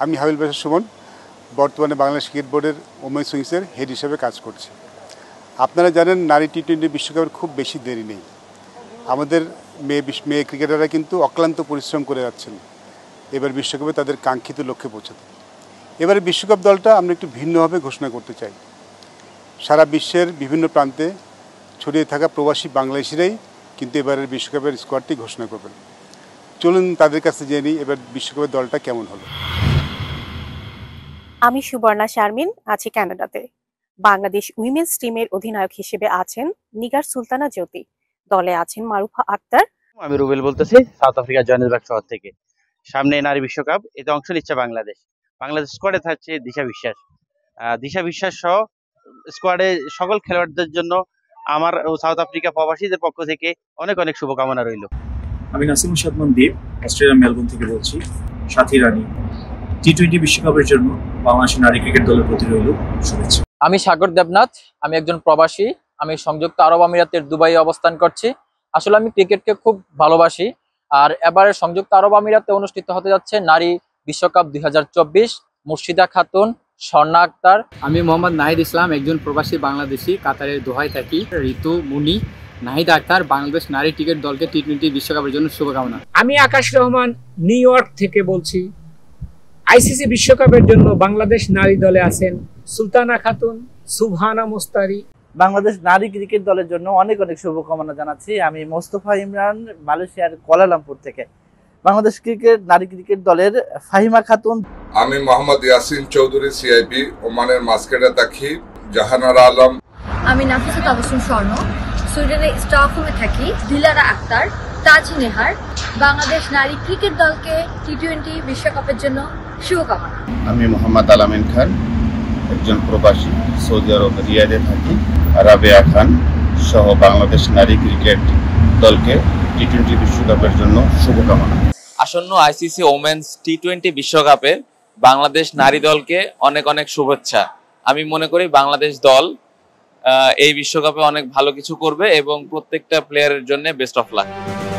আমি হাবিল বাশার সুমন, বর্তমানে বাংলাদেশ ক্রিকেট বোর্ডের ওমেন্স উইংসের হেড হিসেবে কাজ করছি। আপনারা জানেন নারী টি-20 বিশ্বকাপের খুব বেশি দেরি নেই। আমাদের মেয়ে ক্রিকেটাররা কিন্তু অক্লান্ত পরিশ্রম করে যাচ্ছেন এবার বিশ্বকাপে তাদের কাঙ্ক্ষিত লক্ষ্যে পৌঁছাতে। এবারে বিশ্বকাপ দলটা আমরা একটু ভিন্নভাবে ঘোষণা করতে চাই। সারা বিশ্বের বিভিন্ন প্রান্তে ছড়িয়ে থাকা প্রবাসী বাংলাদেশিরাই কিন্তু এবারের বিশ্বকাপের স্কোয়াডটি ঘোষণা করবেন। চলুন তাদের কাছে জেনে নিই এবার বিশ্বকাপের দলটা কেমন হলো। আমি সুবর্ণা শারমিন, আছি কানাডাতে। বাংলাদেশ উইমেন্স টিমের অধিনায়ক হিসেবে আছেন নিগার সুলতানা জ্যোতি, দলে আছেন মারুফা আক্তার। আমি রুবেল বলতেছি, সাউথ আফ্রিকার জোহানেসবার্গ শহর থেকে। সামনে নারী বিশ্বকাপ, এতে অংশ নিচ্ছে বাংলাদেশ স্কোয়াডে থাকছে দিশা বিশ্বাস সহ স্কোয়াডে সকল খেলোয়াড়দের জন্য আমার ও সাউথ আফ্রিকা প্রবাসীদের পক্ষ থেকে অনেক অনেক শুভকামনা রইল। আমি নাসিম সাদমান দীপ, অস্ট্রেলিয়ার মেলবোর্ন থেকে বলছি। সাথী রানী, টি-20 বিশ্বকাপের জন্য বাংলাদেশ নারী ক্রিকেট দলের প্রতি রইল শুভেচ্ছা। আমি সাগর দেবনাথ, আমি একজন প্রবাসী। আমি সংযুক্ত আরব আমিরাতের দুবাই অবস্থান করছি। আসলে আমি ক্রিকেটকে খুব ভালোবাসি। আর এবারে সংযুক্ত আরব আমিরাতে অনুষ্ঠিত হতে যাচ্ছে নারী বিশ্বকাপ 2024। মুর্শিদা খাতুন, স্বর্ণা আক্তার। আমি মোহাম্মদ নাহিদ ইসলাম, একজন প্রবাসী বাংলাদেশি, কাতারের দোহায় থাকি। ঋতু মুনি, নাহিদ আক্তার, বাংলাদেশ নারী ক্রিকেট দলকে টি-20 বিশ্বকাপের জন্য শুভকামনা। আমি আকাশ রহমান, নিউ ইয়র্ক থেকে বলছি। আইসিসি বিশ্বকাপের জন্য বাংলাদেশ নারী দলে আছেন সুলতানা খাতুন, সুবহানা মুস্তারি। বাংলাদেশ নারী ক্রিকেট দলের জন্য অনেক অনেক শুভকামনা জানাচ্ছি। আমি মোস্তফা ইমরান, মালয়েশিয়ার কুয়ালালামপুর থেকে। বাংলাদেশ নারী ক্রিকেট দলের ফাহিমা খাতুন। আমি মোহাম্মদ ইয়াসিন চৌধুরী, সিআইবি, ওমানের মাস্কেটে থাকি। জাহানারা আলম। আমি নাফিসা তাবাসসুম স্বর্ণ, সুইডেনের স্টকহোমে থাকি। দিলারা আক্তার, তাজ নেহার। বাংলাদেশ নারী ক্রিকেট দলকে টি-20 বিশ্বকাপের জন্য শুভকামনা। আমি মোহাম্মদ আলামিন খান, একজন প্রবাসী, সৌদি আরব রিয়াদে থাকি। রাবেয়া খান সহ বাংলাদেশ নারী ক্রিকেট দলকে টি-20 বিশ্বকাপের জন্য শুভকামনা। আসন্ন আইসিসি ওমেন্স টি-20 বিশ্বকাপে বাংলাদেশ নারী দলকে অনেক অনেক শুভেচ্ছা। আমি মনে করি বাংলাদেশ দল এই বিশ্বকাপে অনেক ভালো কিছু করবে এবং প্রত্যেকটা প্লেয়ারের জন্য বেস্ট অফ লাক।